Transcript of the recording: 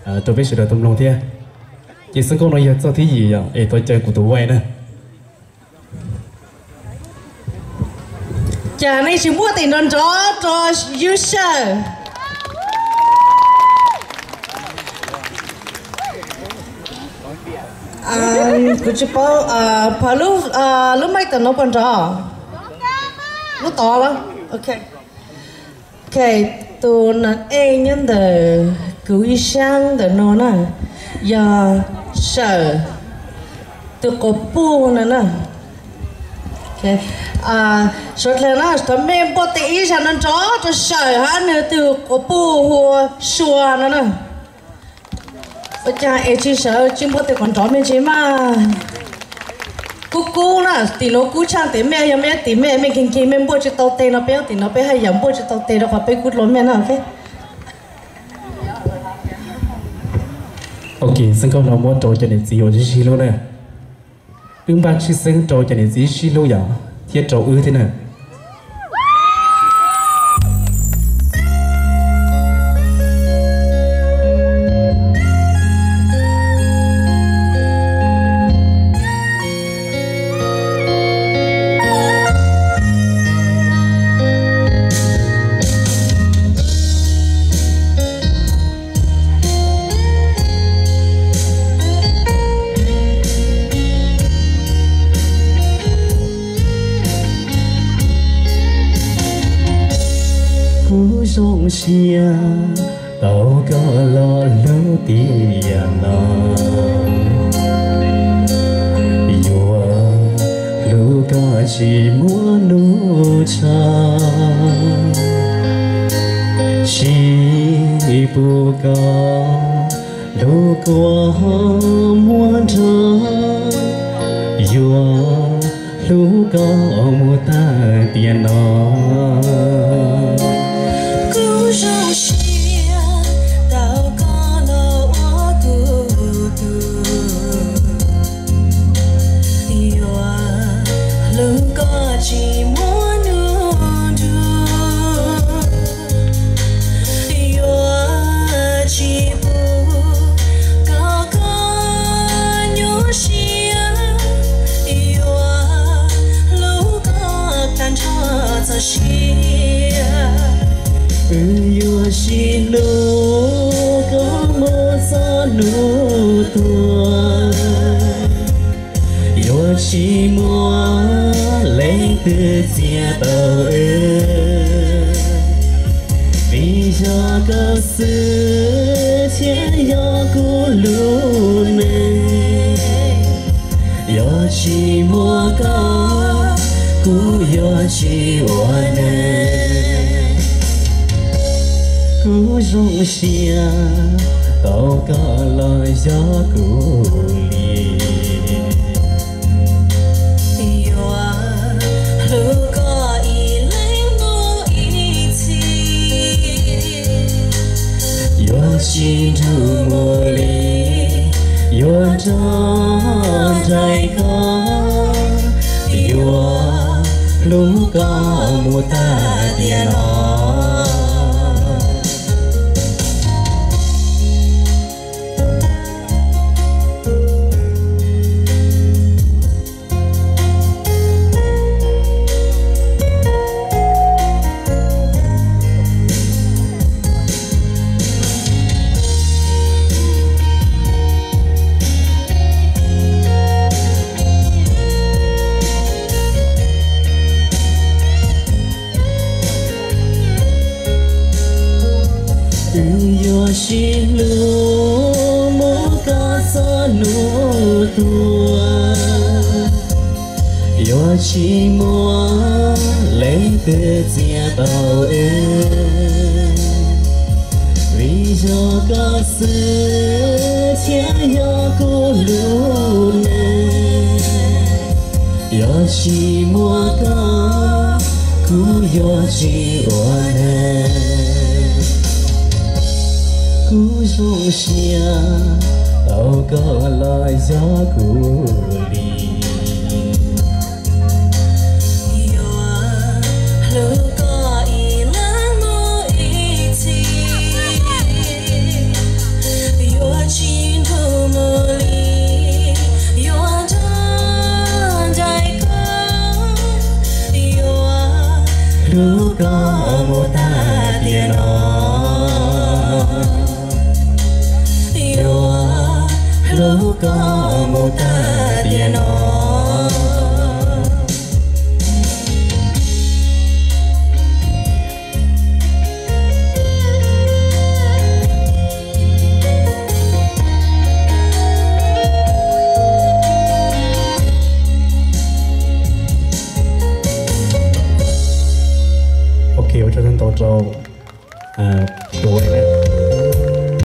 tôi biết sự đời tâm lòng thế chị sân công nói cho thế gì vậy tôi chơi của tụi quay nữa chả này chỉ mua tiền đơn cho user cứ chỉ bảo phải lúc mấy tờ nó còn cho lúc to lắm ok tôi nói em nhân de cứu y sang de nó nè giờ sợ tôi có bu nè nè ok số lần đó tụi mình bỏ tiền y sang nó cho sợ hả nữa tôi có bu hoa xua nè nè bây giờ em chỉ sợ chỉ bỏ tiền còn cho mình chứ mà cú nè thì nó cú chăng thì mẹ em mẹ thì mẹ mình kinh mình bỏ cho tao tiền nó béo thì nó bé hay dám bỏ cho tao tiền nó phải cú lối mẹ nào thế ok sân khấu nó muốn trò cho nên gì ở dưới luôn nè ứng ban chỉ sân trò cho nên gì luôn vậy thiết trò thế này sông xia tàu có lo lỡ tiền nọ yêu lu có chỉ muốn nụ cha chỉ bu có lu có muốn cha yêu lu có mua ta tiền nọ chỉ muốn nụ yêu chỉ bu cao cao nhớ xia yêu lâu có tan cho cho xia yêu xi lâu có mơ gió nụ tua yêu chỉ muốn lấy từ chia tàu vì cho có sự chia yo cô luôn này yo chỉ mua có cô yo chỉ oan này cô rong xia tàu có lời gió cô xin thu mùa ly yêu tròn trái có yêu lúc có mùa ta tiền nó xin lưu mô ca sa nụ tua yo chỉ muốn lấy từ chia tàu vì cho có sự chia yo cô luôn yo chỉ muốn có cô yo chỉ oan cú rong xia tàu có lời gió cũ đi lu có ý nắng mơ ý chi có một ta